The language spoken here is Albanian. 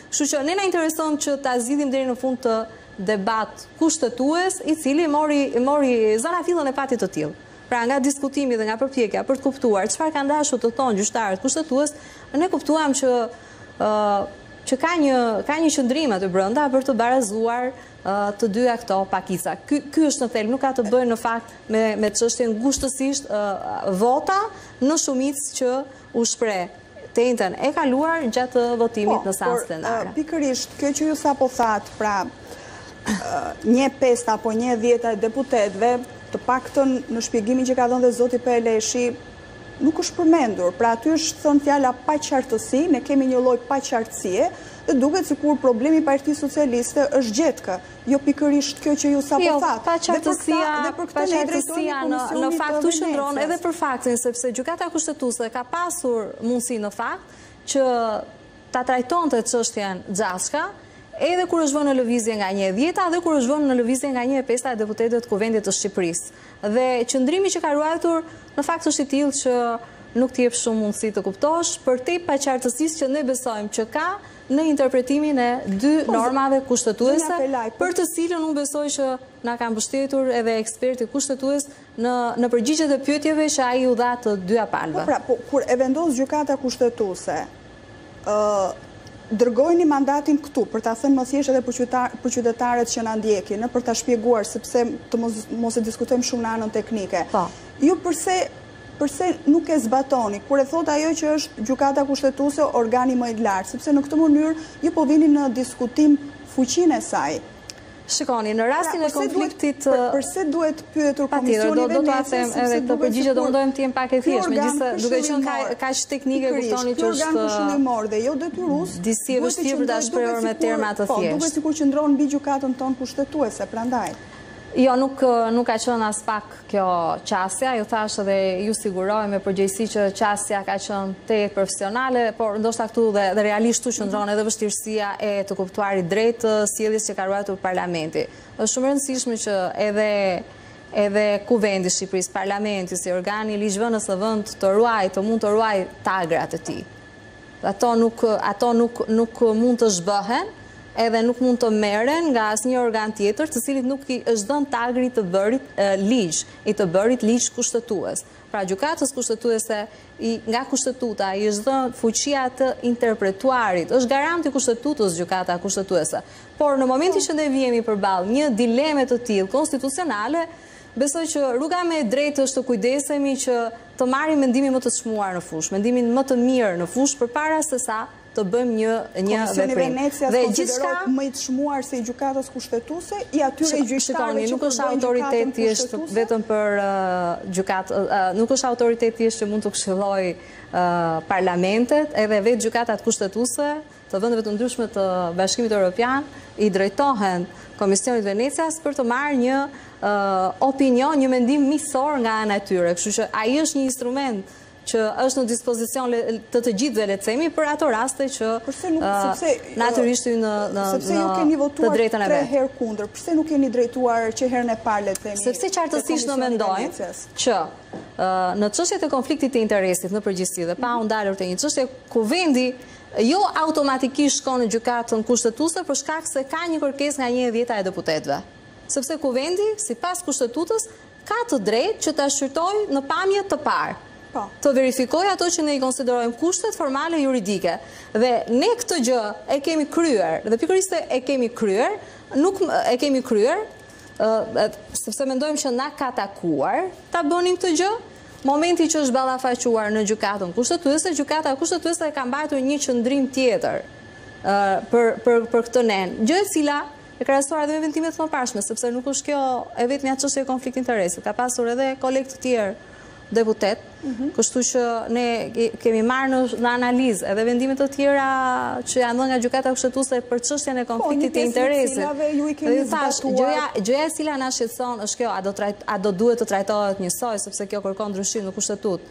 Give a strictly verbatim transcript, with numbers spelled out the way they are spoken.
Kështu që ne na intereson që ta zgjidhim deri në fund të debat kushtetues, i cili mori mori zanafillën e fatit të tillë. Pra nga diskutimi dhe nga përpjekja për të kuptuar çfarë kanë dashur të thonë gjyqtarët kushtetues, ne kuptuam që uh, që ka një ka një qëndrim aty brenda për të barazuar uh, të dyja këto pakisa. Ky ky është në thelb, nuk ka të bëjë në fakt me me çështjen ngushtësisht uh, vota në shumicë që u shpreh tentën e kaluar gjatë votimit po, në seancën plenare. Uh, pikërisht kjo që ju sapo thatë, pra uh, një pesë apo një dhjetë deputetëve, të paktën në shpjegimin që ka dhënë dhe zoti Peleshi, nuk është përmendur. Pra aty është thënë fjala paqartësi, ne kemi një lloj paqartësie, dhe duket sikur problemi i Partisë Socialiste është gjetkë, jo pikërisht kjo që ju sapo jo, thatë. Paqartësia, paqartësia në, në fakt u shndron edhe për faktin sepse gjykata kushtetuese ka pasur mundësi në fakt që ta trajtonte çështjen Xhashka, edhe kur është vënë në lëvizje nga një e dhjeta dhe kur është vënë në lëvizje nga një e pesta e deputetëve të Kuvendit të Shqipërisë. Dhe qëndrimi që ka ruajtur në fakt është i tillë që nuk t'i jep shumë mundësi të kuptosh për te paqartësisë që ne besojmë që ka në interpretimin e dy normave kushtetuese, për të cilën unë besoj që na kanë mbështetur edhe eksperti kushtetues në në përgjigjet e pyetjeve që ai u dha të dyja palëve. Po pra, po kur e vendos gjykata kushtetuese, ë dërgojni mandatin këtu për ta thënë më thjesht edhe për qytetarët që na ndjekin, për ta shpjeguar sepse të mos, mos e diskutojmë shumë në anën teknike. Po. Ju përse përse nuk e zbatoni, kur e thot ajo që është gjykata kushtetuese organi më i lartë, sepse në këtë mënyrë ju po vini në diskutim fuqinë e saj. Shikoni, në rastin e konfliktit... Përse duhet pyetur Komisioni Venecia? Do të them edhe këtë përgjigje do mundohem të jem pak e thjeshtë, megjithëse duke qenë kaq teknike kuptoni që është organ këshillimor dhe jo detyrues. Disi e vështirë për ta shprehur me terma të thjeshtë. Po, duket sikur qëndron mbi gjykatën tonë kushtetuese, prandaj. Jo, nuk, nuk ka qenë as pak kjo qasja, ju thash edhe ju siguroj me përgjegjësi që qasja ka qenë te profesionale, por ndoshta këtu dhe, dhe realisht tu qëndron edhe vështirësia e të kuptuarit drejt sjelljes që ka ruajtur parlamenti. Është shumë e rëndësishme që edhe edhe Kuvendi i Shqipërisë, parlamenti si organi ligjvënës në vend të ruaj, të mund të ruaj tagrat e tij. Ato nuk ato nuk nuk mund të zhbëhen, edhe nuk mund të merren nga asnjë organ tjetër, të cilit nuk i është dhënë tagri të bërit e, ligj, i të bërit ligj kushtetues. Pra gjykatës kushtetuese i nga kushtetuta i është dhënë fuqia të interpretuarit, është garanti kushtetutës gjykata kushtetuese. Por në momentin që ne vihemi përballë një dileme të tillë konstitucionale, besoj që rruga më e drejtë është të kujdesemi që të marrim mendimin më të çmuar në fushë, mendimin më të mirë në fushë përpara se sa të bëjmë një një Komisioni veprim. Venecia dhe gjithçka më i çmuar se i gjykatës kushtetuese i atyre gjyqtarëve që nuk është autoritet thjesht vetëm për uh, gjykat, uh, nuk është autoritet thjesht që mund të këshilloj uh, parlamentet, edhe vetë gjykatat kushtetuese të vendeve të ndryshme të Bashkimit Evropian i drejtohen Komisionit Venecias për të marrë një uh, opinion, një mendim miqësor nga ana e tyre. Kështu që ai është një instrument që është në dispozicion të të gjithëve, le të themi, për ato raste që natyrisht hy në në sepse ju keni votuar tre herë kundër, pse nuk keni drejtuar që herën e parë, le të themi? Sepse qartësisht në mendojmë që në çështjet e konfliktit të interesit në përgjithësi dhe pa u ndalur te një çështje, Kuvendi jo automatikisht shkon në gjykatën kushtetuese për shkak se ka një kërkesë nga një e dhjeta e deputetëve. Sepse Kuvendi, sipas kushtetutës, ka të drejtë që ta shqyrtojë në pamje të parë. Po. Të verifikoj ato që ne i konsiderojmë kushtet formale juridike. Dhe ne këtë gjë e kemi kryer, dhe pikërisht e kemi kryer, nuk e kemi kryer, uh, sepse mendojmë që na ka takuar ta bënim këtë gjë. Momenti që është ballafaquar në gjykatën kushtetuese, gjykata kushtetuese ka mbajtur një qëndrim tjetër uh, për për për këtë nen. Gjë e cila e krahasuar edhe me vendimet të mëparshme, sepse nuk është kjo e vetmja çështje e konfliktit të interesit. Ka pasur edhe kolegë të tjerë deputet, mm-hmm. Kështu që ne kemi marrë në, në analizë edhe vendimet të tjera që janë dhënë nga gjykata kushtetuese për çështjen e konfliktit të interesit. Gjëja gjëja e cila na shqetëson është kjo, a do trajt, a do duhet të trajtohet njësoj, sepse kjo kërkon ndryshim në kushtetutë.